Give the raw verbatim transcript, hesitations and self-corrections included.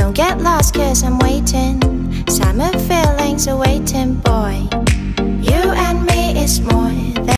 Don't get lost cause I'm waiting. Summer feelings are waiting.